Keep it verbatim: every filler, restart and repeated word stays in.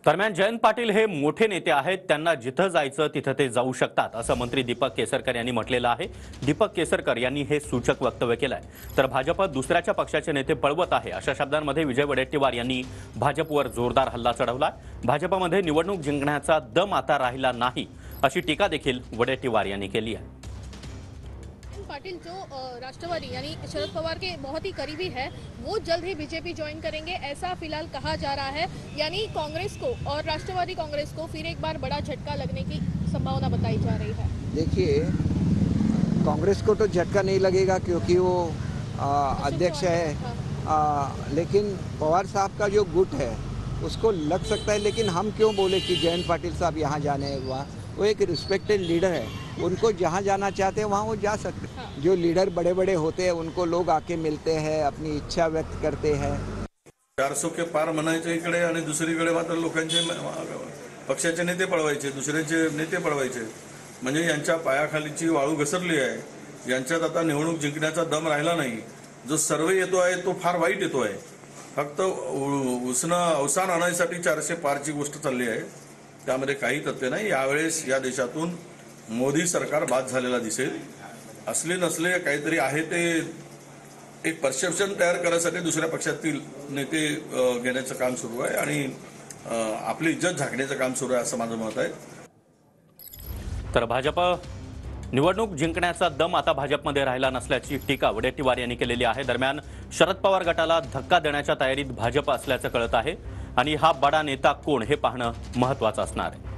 दरम्यान जयंत पाटील हे मोठे नेते आहेत, त्यांना जिथं जायचं तिथं ते जाऊ शकतात असं मंत्री दीपक केसरकर यांनी म्हटलेलं आहे। दीपक केसरकर यांनी हे सूचक वक्तव्य केलंय। तर भाजप दुसऱ्याच्या पक्षाचे नेते पळवत आहे अशा शब्दांमध्ये विजय वडेट्टीवार यांनी भाजपवर जोरदार हल्ला चढवला। भाजपमध्ये निवडणूक जिंकण्याचा दम आता राहिला नाही अशी टीका देखील वडेट्टीवार यांनी केली आहे। पाटिल जो राष्ट्रवादी यानी शरद पवार के बहुत ही करीबी है, वो जल्द ही बीजेपी ज्वाइन करेंगे ऐसा फिलहाल कहा जा रहा है। यानी कांग्रेस को और राष्ट्रवादी कांग्रेस को फिर एक बार बड़ा झटका लगने की संभावना बताई जा रही है। देखिए, कांग्रेस को तो झटका नहीं लगेगा क्योंकि वो आ, अध्यक्ष है, आ, लेकिन पवार साहब का जो गुट है उसको लग सकता है। लेकिन हम क्यों बोले कि जयंत पाटिल साहब यहाँ जाने हैं, वहाँ वो एक रिस्पेक्टेड लीडर है, उनको जहाँ जाना चाहते हैं वहाँ वो जा सकते हैं। हाँ। जो लीडर बड़े बड़े होते हैं उनको लोग आके मिलते हैं, अपनी इच्छा व्यक्त करते हैं। चारसो के पार म्हणायचे इकडे आणि दुसरीकडे मात्र लोकांचे पक्षाचे नेते पळवायचे, दुसऱ्याचे नेते पळवायचे। म्हणजे यांच्या पायाखालीची वाळू घसरली आहे। यांच्यात आता निवडणूक जिंकण्याचा दम राहिला नाही। जो सर्वे येतो आहे तो फार वाईट येतो आहे। फक्त उसनं अवसान आणण्यासाठी चारशे पारची गोष्ट चालली आहे, त्यामध्ये काही तथ्य नाही। यावेळेस या देशातून मोदी सरकार बाद झालेला दिसेल। असले नसले काहीतरी आहे ते एक परसेप्शन तयार करण्यासाठी दुसऱ्या पक्षातील नेते घेण्याचं काम सुरू आहे आणि आपली इज्जत झाकण्याचं काम सुरू आहे असं माझं मत आहे। तर भाजप निवडणूक जिंकण्याचा दम आता भाजपमध्ये राहिला नसल्याची टीका वडेट्टीवार यांनी केलेली आहे। दरम्यान शरद पवार गटाला धक्का देण्याच्या तयारीत भाजप असल्याचं कळत आहे आणि हा बडा नेता कोण हे पाहणं महत्त्वाचं असणार आहे।